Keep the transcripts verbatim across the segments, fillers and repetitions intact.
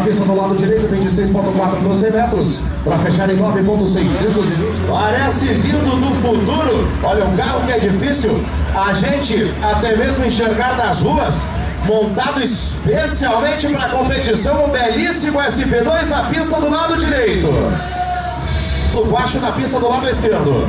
pista do lado direito, vinte e seis ponto quatro metros, para fechar em nove ponto seiscentos e vinte. Parece vindo do futuro. Olha, um carro que é difícil a gente até mesmo enxergar nas ruas, montado especialmente para a competição, um belíssimo S P dois na pista do lado direito. O baixo na pista do lado esquerdo.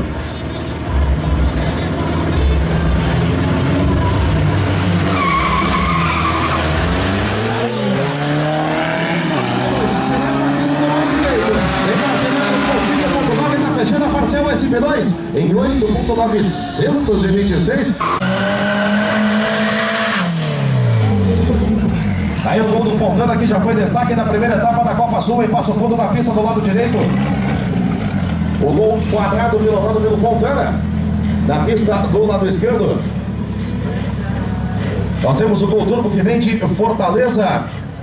Fechando a parcela S P dois em oito ponto novecentos e vinte e seis. Aí o gol do Fontana, que já foi destaque na primeira etapa da Copa Sul, em Passo Fundo na pista do lado direito. O gol quadrado pilotado pelo Fontana na pista do lado esquerdo. Nós temos o gol turbo que vem de Fortaleza.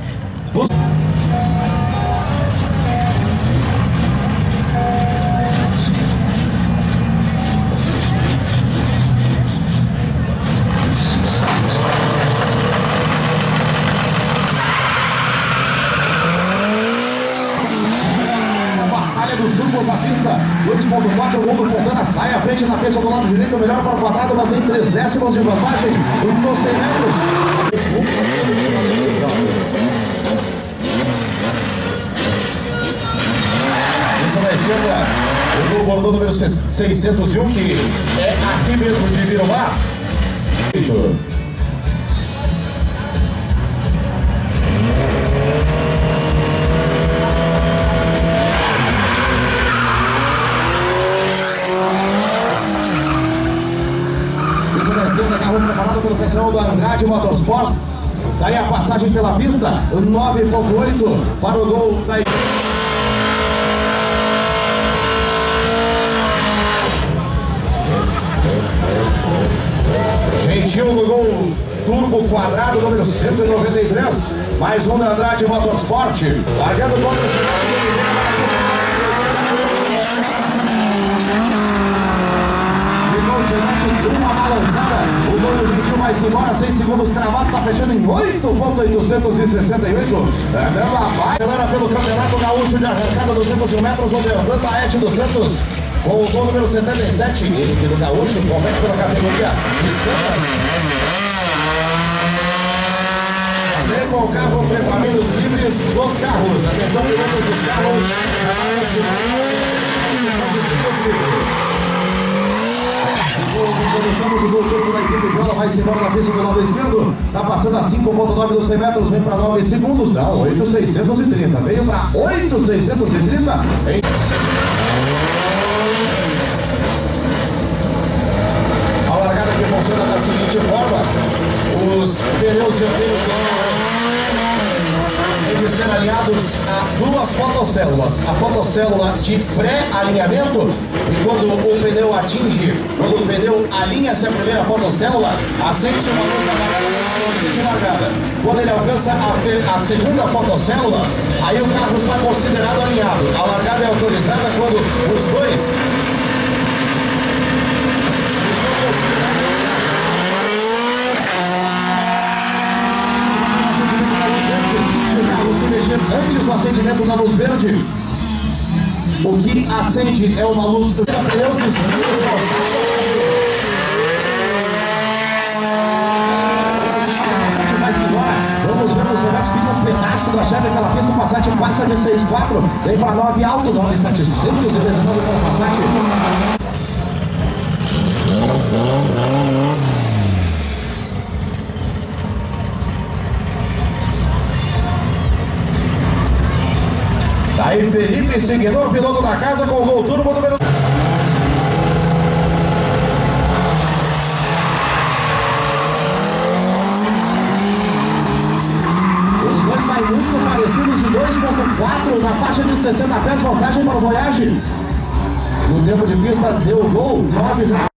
Dos turbos na pista, dois ponto quatro, o gol do Fontana sai à frente na pista do lado direito, melhor para o quadrado, mantém três décimos de vantagem nos cem metros. Pista da esquerda, o gol bordou número seiscentos e um, que é aqui mesmo de Virumá. Carro preparado pelo pessoal do Andrade Motorsport. Daí a passagem pela pista, nove ponto oito para o gol da Gentil no gol turbo quadrado número cento e noventa e três. Mais um da Andrade Motorsport. Largando contra o final. Uma balançada, o gol do Gentil vai embora, seis segundos travados, está fechando em oito ponto oitocentos e sessenta e oito. É mesmo a vai, galera, pelo Campeonato Gaúcho de arrancada duzentos e um metros, onde o Taete dos Santos, com o gol número setenta e sete, ele que do Gaúcho, compete pela categoria de Santos. Vem com o carro preparando os livres dos carros. Atenção, pilotos dos carros. Começamos o gol turbo da equipe Viola, vai se embora na pista do lado esquerdo, está passando a cinco ponto nove dos cem metros, vem para nove segundos, não, oito mil seiscentos e trinta, veio para oito mil seiscentos e trinta. Em... A largada que funciona da seguinte forma: os pneus dianteiros têm de ser alinhados a duas fotocélulas, a fotocélula de pré-alinhamento, e quando o pneu atinge, quando o pneu alinha-se a primeira fotocélula, acende-se uma luz amarela de largada. Quando ele alcança a, a segunda fotocélula, aí o carro está considerado alinhado. A largada é autorizada quando os dois antes do acendimento da luz verde. O que acende é uma luz de pneus. Vamos ver os reversos, fica um pedaço da chave pela pista. O Passat passa de seis quatro, vem para nove alto, nove setecentos e dezenove para o Passat. Aí Felipe Seguidor, piloto da casa, com o gol turbo número... Os dois saem muito parecidos, de dois ponto quatro na faixa de sessenta pés, vantagem para o Voyage. No tempo de pista deu o gol, nove zero.